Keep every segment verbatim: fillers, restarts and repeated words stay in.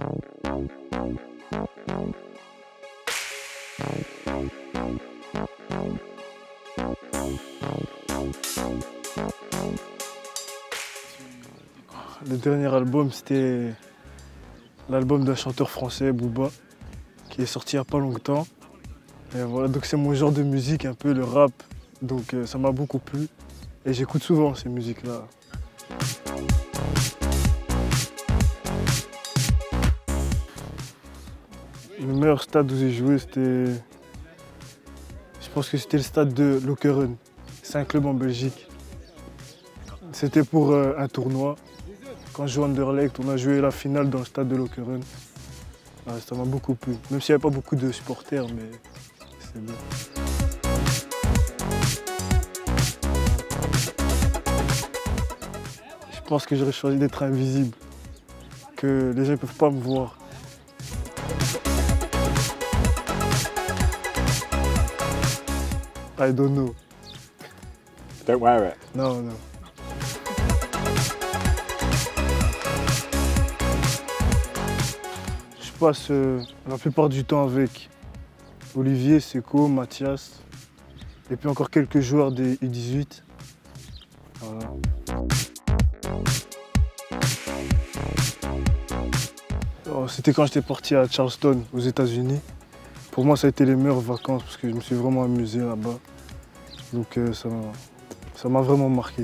Le dernier album, c'était l'album d'un chanteur français, Booba, qui est sorti il n'y a pas longtemps. Et voilà, donc c'est mon genre de musique, un peu le rap, donc euh, ça m'a beaucoup plu. Et j'écoute souvent ces musiques-là. Le meilleur stade où j'ai joué, c'était... Je pense que c'était le stade de Lokeren. C'est un club en Belgique. C'était pour euh, un tournoi. Quand je jouais à Anderlecht, on a joué la finale dans le stade de Lokeren. Ah, ça m'a beaucoup plu. Même s'il n'y avait pas beaucoup de supporters, mais c'est bien. Je pense que j'aurais choisi d'être invisible, que les gens ne peuvent pas me voir. I don't know. Don't wear it. Non, non. Je passe euh, la plupart du temps avec Olivier, Seko, Mathias et puis encore quelques joueurs des U dix-huit. Voilà. Oh, c'était quand j'étais parti à Charleston, aux États-Unis. Pour moi, ça a été les meilleures vacances parce que je me suis vraiment amusé là-bas. Donc euh, ça m'a ça m'a vraiment marqué.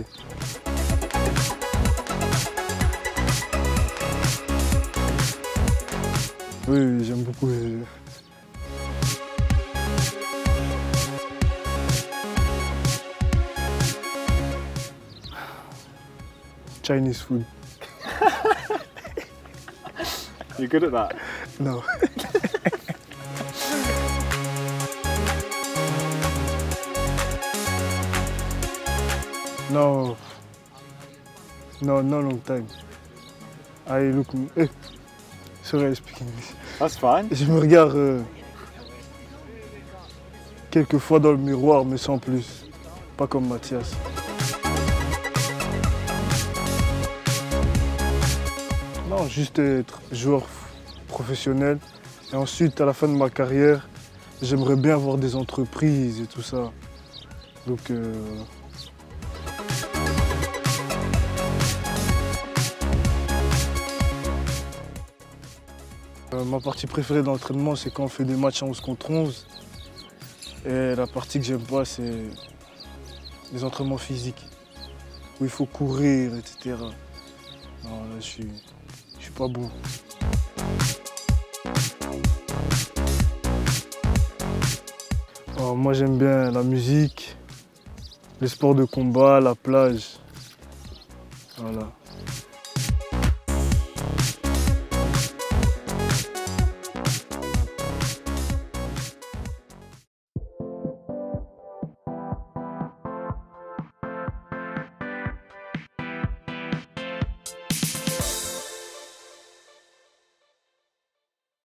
Oui, oui, j'aime beaucoup. Les... Chinese food. You're good at that? No. No. No, no long time. I look... Eh. Sorry, I speak English. That's fine. Je me regarde euh, quelques fois dans le miroir, mais sans plus. Pas comme Mathias. Non, juste être joueur professionnel. Et ensuite, à la fin de ma carrière, j'aimerais bien avoir des entreprises et tout ça. Donc... Euh, Euh, ma partie préférée d'entraînement, c'est quand on fait des matchs en onze contre onze. Et la partie que j'aime pas, c'est les entraînements physiques, où il faut courir, et cetera. Non, là, je suis, je suis pas bon. Alors, moi, j'aime bien la musique, les sports de combat, la plage. Voilà.